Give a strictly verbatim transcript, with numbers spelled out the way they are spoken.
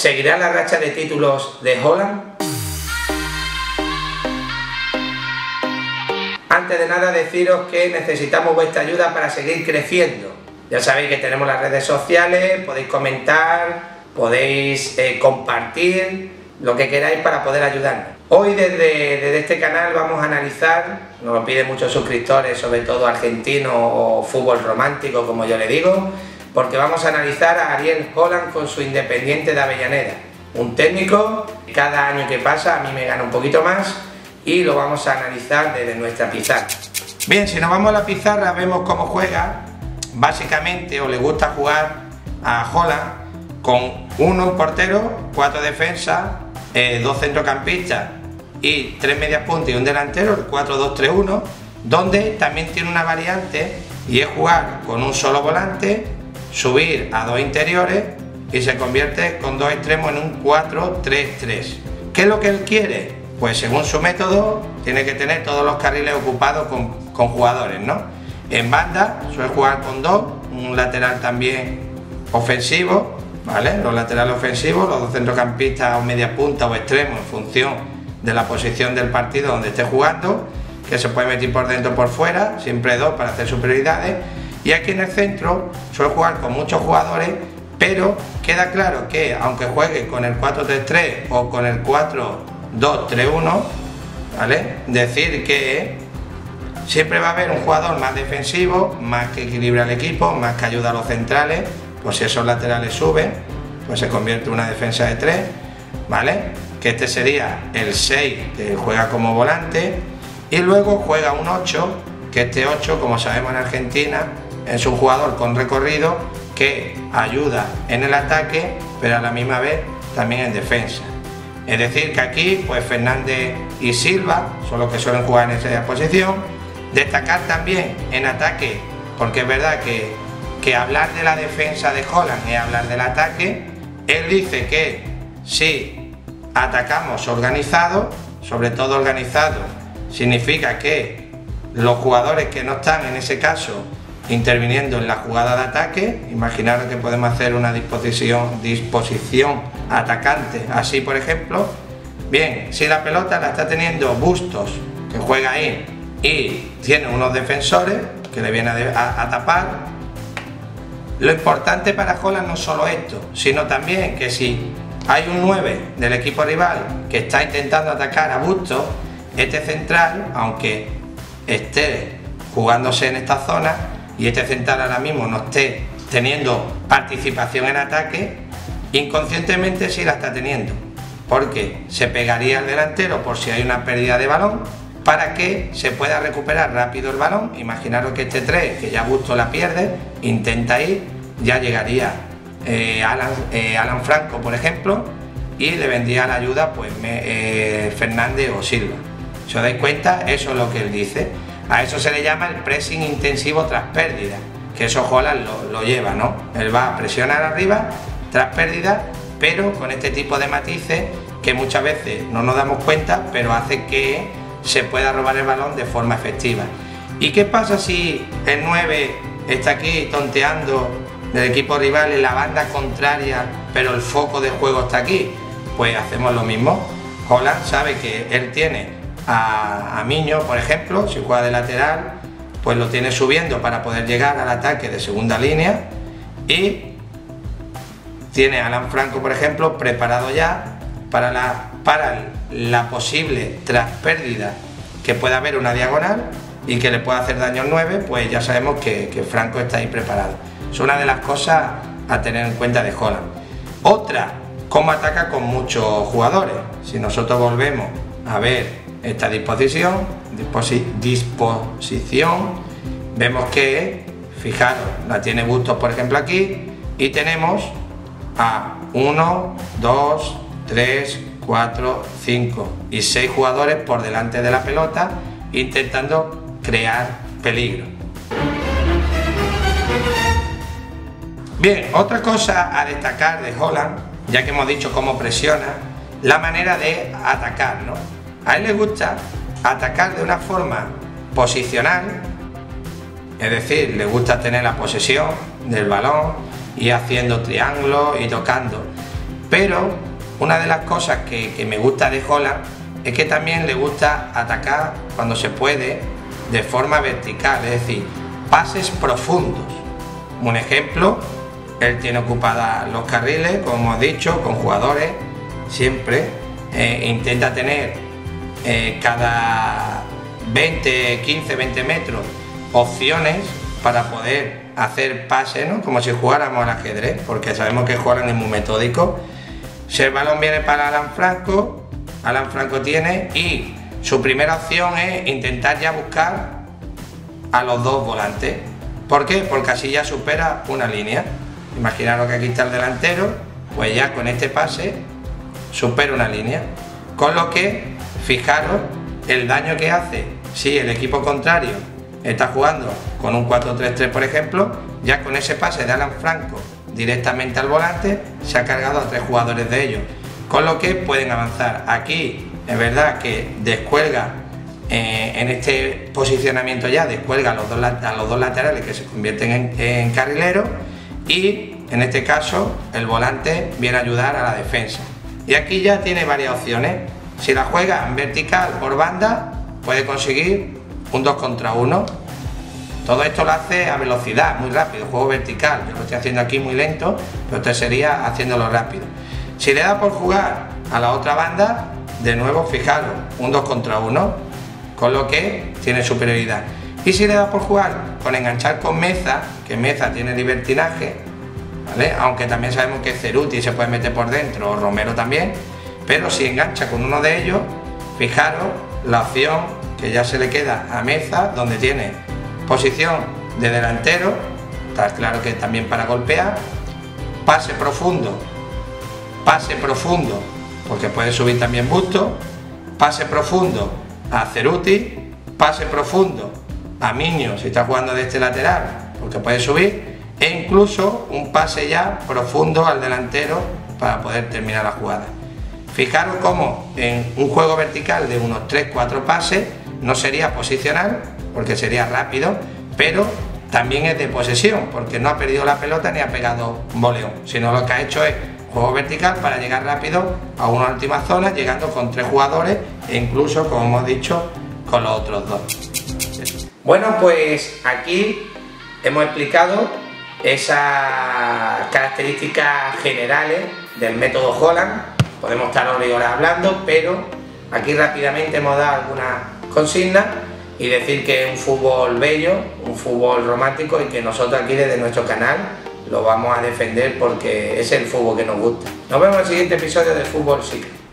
¿Seguirá la racha de títulos de Haaland? Antes de nada deciros que necesitamos vuestra ayuda para seguir creciendo. Ya sabéis que tenemos las redes sociales, podéis comentar, podéis eh, compartir, lo que queráis para poder ayudarnos. Hoy desde, desde este canal vamos a analizar, nos lo piden muchos suscriptores, sobre todo argentinos o fútbol romántico como yo le digo, porque vamos a analizar a Ariel Haaland con su Independiente de Avellaneda. Un técnico que cada año que pasa a mí me gana un poquito más y lo vamos a analizar desde nuestra pizarra. Bien, si nos vamos a la pizarra vemos cómo juega, básicamente, o le gusta jugar a Haaland con uno portero, cuatro defensas, eh, dos centrocampistas y tres medias puntas y un delantero, el cuatro dos tres uno, donde también tiene una variante y es jugar con un solo volante, subir a dos interiores y se convierte con dos extremos en un cuatro tres tres. ¿Qué es lo que él quiere? Pues según su método tiene que tener todos los carriles ocupados con, con jugadores, ¿no? En banda suele jugar con dos, un lateral también ofensivo, ¿vale? Los laterales ofensivos, los dos centrocampistas o media punta o extremos en función de la posición del partido donde esté jugando, que se puede meter por dentro o por fuera, siempre dos para hacer superioridades. Y aquí en el centro suele jugar con muchos jugadores, pero queda claro que aunque juegue con el cuatro tres tres o con el cuatro dos tres uno, ¿vale? Decir que siempre va a haber un jugador más defensivo, más que equilibra el equipo, más que ayuda a los centrales, pues si esos laterales suben, pues se convierte en una defensa de tres, ¿vale? Que este sería el seis, que juega como volante, y luego juega un ocho, que este ocho, como sabemos en Argentina, es un jugador con recorrido que ayuda en el ataque, pero a la misma vez también en defensa. Es decir, que aquí pues Fernández y Silva son los que suelen jugar en esa posición. Destacar también en ataque, porque es verdad que, que hablar de la defensa de Haaland es hablar del ataque. Él dice que si atacamos organizado, sobre todo organizado, significa que los jugadores que no están en ese caso interviniendo en la jugada de ataque, imaginaros que podemos hacer una disposición, disposición atacante, así por ejemplo. Bien, si la pelota la está teniendo Bustos, que juega ahí, y tiene unos defensores que le vienen a, a, a tapar, lo importante para Haaland no es solo esto, sino también que si hay un nueve del equipo rival que está intentando atacar a Bustos, este central, aunque esté jugándose en esta zona y este central ahora mismo no esté teniendo participación en ataque, inconscientemente sí la está teniendo, porque se pegaría al delantero por si hay una pérdida de balón, para que se pueda recuperar rápido el balón. Imaginaros que este tres, que ya Bustos la pierde, intenta ir, ya llegaría eh, Alan, eh, Alan Franco, por ejemplo, y le vendría la ayuda pues me, eh, Fernández o Silva. Si os dais cuenta, eso es lo que él dice. A eso se le llama el pressing intensivo tras pérdida, que eso Haaland lo, lo lleva, ¿no? Él va a presionar arriba tras pérdida, pero con este tipo de matices que muchas veces no nos damos cuenta, pero hace que se pueda robar el balón de forma efectiva. ¿Y qué pasa si el nueve está aquí tonteando del equipo rival en la banda contraria, pero el foco de juego está aquí? Pues hacemos lo mismo. Haaland sabe que él tiene a, a Miño, por ejemplo, si juega de lateral, pues lo tiene subiendo para poder llegar al ataque de segunda línea, y tiene a Alan Franco, por ejemplo, preparado ya para la, para la posible tras pérdida que pueda haber una diagonal y que le pueda hacer daño al nueve, pues ya sabemos que, que Franco está ahí preparado. Es una de las cosas a tener en cuenta de Haaland. Otra, cómo ataca con muchos jugadores. Si nosotros volvemos a ver esta disposición, disposi disposición, vemos que, fijaros, la tiene Bustos por ejemplo aquí, y tenemos a uno, dos, tres, cuatro, cinco y seis jugadores por delante de la pelota intentando crear peligro. Bien, otra cosa a destacar de Haaland, ya que hemos dicho cómo presiona, la manera de atacar, ¿no? A él le gusta atacar de una forma posicional, es decir, le gusta tener la posesión del balón y haciendo triángulos y tocando. Pero una de las cosas que, que me gusta de Haaland es que también le gusta atacar cuando se puede de forma vertical, es decir, pases profundos. Un ejemplo, él tiene ocupadas los carriles, como hemos dicho, con jugadores, siempre eh, intenta tener eh, cada veinte, quince, veinte metros opciones para poder hacer pases, ¿no? Como si jugáramos al ajedrez, porque sabemos que Haaland es muy metódico. Si el balón viene para Alan Franco, Alan Franco tiene, y su primera opción es intentar ya buscar a los dos volantes. ¿Por qué? Porque así ya supera una línea. Imaginaros que aquí está el delantero, pues ya con este pase supera una línea. Con lo que, fijaros el daño que hace si el equipo contrario está jugando con un cuatro tres tres, por ejemplo, ya con ese pase de Alan Franco directamente al volante se ha cargado a tres jugadores de ellos, con lo que pueden avanzar. Aquí es verdad que descuelga eh, en este posicionamiento, ya descuelga a los dos, a los dos laterales, que se convierten en, en carrileros, y en este caso el volante viene a ayudar a la defensa. Y aquí ya tiene varias opciones. Si la juega en vertical por banda, puede conseguir un dos contra uno. Todo esto lo hace a velocidad, muy rápido, juego vertical. Yo lo estoy haciendo aquí muy lento, pero usted sería haciéndolo rápido. Si le da por jugar a la otra banda, de nuevo, fijaros, un dos contra uno, con lo que tiene superioridad. Y si le da por jugar con enganchar con Meza, que Meza tiene libertinaje, ¿vale? Aunque también sabemos que Ceruti se puede meter por dentro, o Romero también, pero si engancha con uno de ellos, fijaros la opción que ya se le queda a Meza, donde tiene posición de delantero, está claro que también para golpear, pase profundo, pase profundo, porque puede subir también Busto, pase profundo a Ceruti, pase profundo a Miño si está jugando de este lateral, porque puede subir, e incluso un pase ya profundo al delantero para poder terminar la jugada. Fijaros cómo en un juego vertical de unos tres cuatro pases no sería posicional, porque sería rápido, pero también es de posesión, porque no ha perdido la pelota ni ha pegado un voleón, sino lo que ha hecho es juego vertical para llegar rápido a una última zona, llegando con tres jugadores e incluso, como hemos dicho, con los otros dos. Bueno, pues aquí hemos explicado esas características generales del método Haaland. Podemos estar horas y horas hablando, pero aquí rápidamente hemos dado algunas consignas y decir que es un fútbol bello, un fútbol romántico, y que nosotros aquí desde nuestro canal lo vamos a defender porque es el fútbol que nos gusta. Nos vemos en el siguiente episodio de Fútbol Psique.